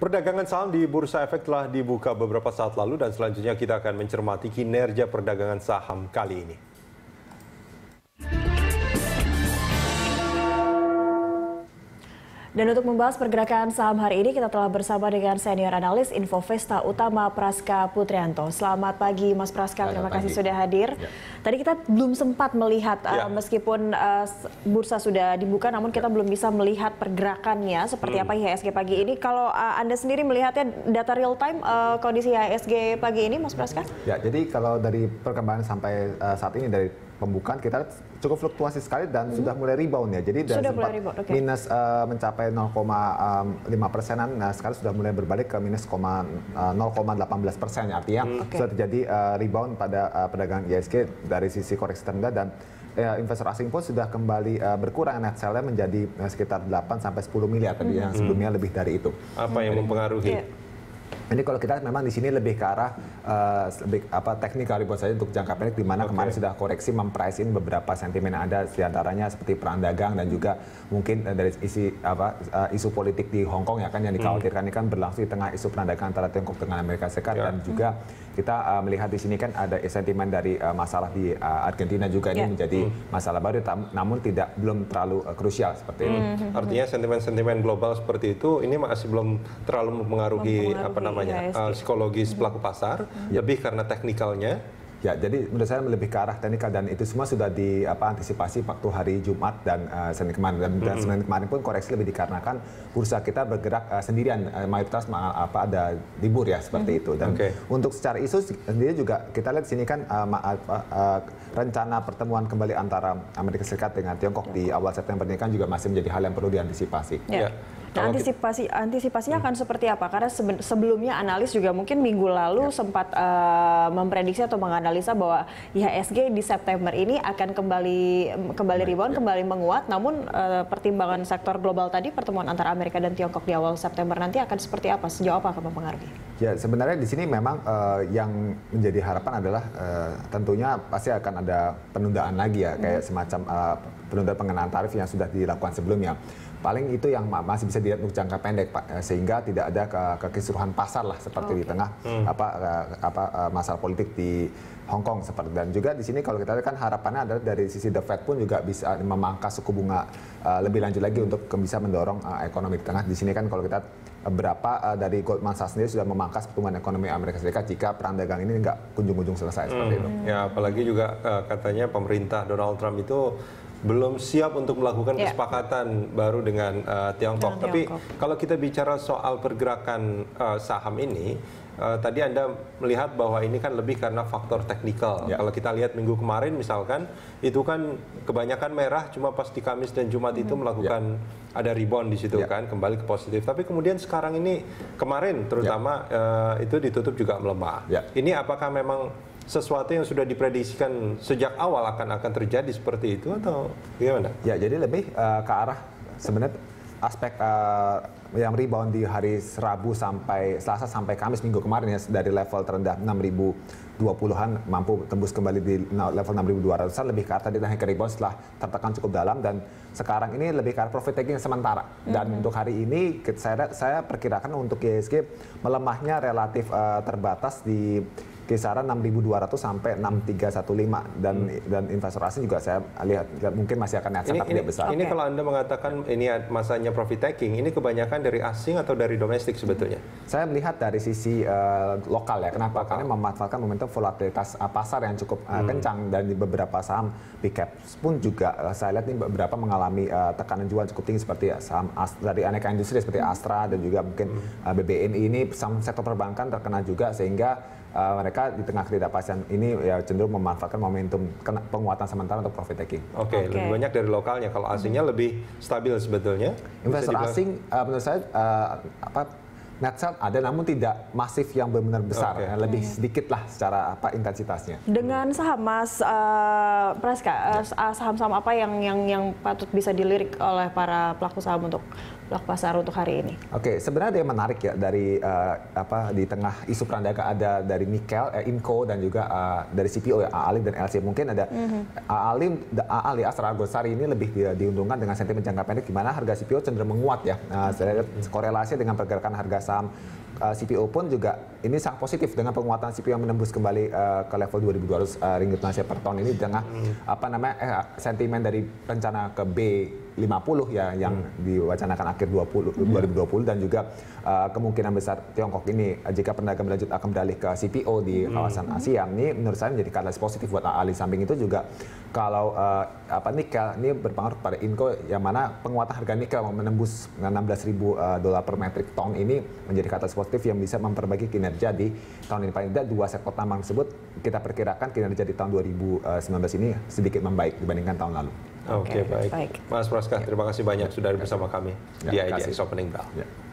Perdagangan saham di Bursa Efek telah dibuka beberapa saat lalu dan selanjutnya kita akan mencermati kinerja perdagangan saham kali ini. Dan untuk membahas pergerakan saham hari ini, kita telah bersama dengan senior analis Infovesta Utama Praska Putrianto. Selamat pagi Mas Praska, terima kasih sudah hadir. Ya. Tadi kita belum sempat melihat, meskipun bursa sudah dibuka, namun kita belum bisa melihat pergerakannya seperti apa IHSG pagi ini. Kalau Anda sendiri melihatnya data real time kondisi IHSG pagi ini, Mas Praska? Ya, jadi kalau dari perkembangan sampai saat ini dari pembukaan kita cukup fluktuasi sekali dan sudah mulai rebound ya. Jadi dari sempat minus mencapai 0,5%-an, nah sekarang sudah mulai berbalik ke minus 0,18%. Artinya sudah terjadi rebound pada perdagangan IHSG dari sisi koreksi terendah dan investor asing pun sudah kembali berkurang, net sell-nya menjadi sekitar 8-10 miliar tadi yang sebelumnya lebih dari itu. Apa yang mempengaruhi? Ini kalau kita memang di sini lebih ke arah technical rebound saja untuk jangka pendek, di mana kemarin sudah koreksi memprice in beberapa sentimen yang ada, diantaranya seperti perang dagang dan juga mungkin dari isu politik di Hong Kong ya kan yang dikhawatirkan ini kan berlangsung di tengah isu perang dagang antara Tiongkok dengan Amerika Serikat dan juga kita melihat di sini kan ada sentimen dari masalah di Argentina juga ini menjadi masalah baru, namun belum terlalu krusial seperti itu. Artinya sentimen-sentimen global seperti itu ini masih belum terlalu mempengaruhi psikologis pelaku pasar, lebih karena teknikalnya. Ya, jadi menurut saya lebih ke arah teknikal dan itu semua sudah diantisipasi waktu hari Jumat dan Senin kemarin dan Senin kemarin pun koreksi lebih dikarenakan bursa kita bergerak sendirian, mayoritas ada libur ya seperti itu. Dan untuk secara isu sendiri juga kita lihat sini kan rencana pertemuan kembali antara Amerika Serikat dengan Tiongkok di awal September ini kan juga masih menjadi hal yang perlu diantisipasi. Nah, antisipasinya akan seperti apa? Karena sebelumnya analis juga mungkin minggu lalu sempat memprediksi atau menganalisa bahwa IHSG di September ini akan kembali rebound, kembali menguat. Namun pertimbangan sektor global tadi, pertemuan antara Amerika dan Tiongkok di awal September nanti akan seperti apa? Sejauh apa akan mempengaruhi? Ya, sebenarnya di sini memang yang menjadi harapan adalah tentunya pasti akan ada penundaan lagi ya, kayak semacam penundaan pengenaan tarif yang sudah dilakukan sebelumnya. Paling itu yang masih bisa dilihat untuk jangka pendek, Pak, sehingga tidak ada kekisruhan pasar lah seperti di tengah masalah politik di Hong Kong seperti. Dan juga di sini kalau kita lihat kan harapannya adalah dari sisi The Fed pun juga bisa memangkas suku bunga lebih lanjut lagi untuk bisa mendorong ekonomi di tengah. Di sini kan kalau kita beberapa dari Goldman Sachs sendiri sudah memangkas pertumbuhan ekonomi Amerika Serikat jika perang dagang ini nggak kunjung-kunjung selesai seperti itu. Ya, apalagi juga katanya pemerintah Donald Trump itu belum siap untuk melakukan kesepakatan baru dengan Tiongkok. Tapi kalau kita bicara soal pergerakan saham ini, tadi Anda melihat bahwa ini kan lebih karena faktor teknikal. Kalau kita lihat minggu kemarin misalkan, itu kan kebanyakan merah, cuma pas di Kamis dan Jumat itu melakukan ada rebound di situ kan, kembali ke positif. Tapi kemudian sekarang ini, kemarin terutama itu ditutup juga melemah. Ini apakah memang sesuatu yang sudah diprediksikan sejak awal akan terjadi seperti itu atau gimana? Ya, jadi lebih ke arah sebenarnya aspek yang rebound di hari Rabu sampai Selasa sampai Kamis minggu kemarin ya, dari level terendah 6.020-an mampu tembus kembali di level 6.200-an, lebih ke arah tadi naik ke rebound setelah tertekan cukup dalam, dan sekarang ini lebih ke arah profit taking sementara. Dan untuk hari ini saya perkirakan untuk IHSG melemahnya relatif terbatas di kisaran 6.200 sampai 6.315 dan investor asing juga saya lihat mungkin masih akan net sell tapi tidak besar. Ini kalau Anda mengatakan ini masanya profit taking, ini kebanyakan dari asing atau dari domestik sebetulnya? Saya melihat dari sisi lokal ya. Kenapa? Karena memanfaatkan momentum volatilitas pasar yang cukup kencang, dan di beberapa saham big cap pun juga saya lihat ini beberapa mengalami tekanan jual cukup tinggi seperti saham dari aneka industri seperti Astra dan juga mungkin BBNI. Ini saham sektor perbankan terkena juga, sehingga mereka di tengah ketidakpastian ini ya cenderung memanfaatkan momentum penguatan sementara untuk profit taking. Lebih banyak dari lokalnya. Kalau asingnya lebih stabil sebetulnya. Investor asing menurut saya net sell ada, namun tidak masif yang benar-benar besar, lebih sedikit lah secara intensitasnya. Dengan saham Mas Praska, saham-saham apa yang patut bisa dilirik oleh para pelaku saham untuk outlook pasar untuk hari ini? Oke, sebenarnya yang menarik ya dari di tengah isu perdagangan ada dari nikel, Inco dan juga dari CPO ya, AALIM dan LC. Mungkin ada AALIM Astra Agosari ini lebih diuntungkan dengan sentimen jangka pendek di mana harga CPO cenderung menguat ya. Saya lihat korelasi dengan pergerakan harga saham CPO pun juga ini sangat positif dengan penguatan CPO yang menembus kembali ke level 2.200 ringgit Malaysia per ton ini di tengah sentimen dari rencana ke B50 ya yang diwacanakan akhir 2020 dan juga kemungkinan besar Tiongkok ini jika perdagangan berlanjut akan beralih ke CPO di kawasan Asia. Ini menurut saya menjadi katalis positif buat AALIM. Samping itu juga kalau nikel ini berpengaruh pada Inco yang mana penguatan harga nikel menembus $16.000 per metrik ton ini menjadi katalis positif yang bisa memperbaiki kinerja di tahun ini. Paling tidak dua sektor tambang tersebut kita perkirakan kinerja di tahun 2019 ini sedikit membaik dibandingkan tahun lalu. Oke, baik. Mas Praska, terima kasih banyak sudah bersama kami di IDX Opening Bell.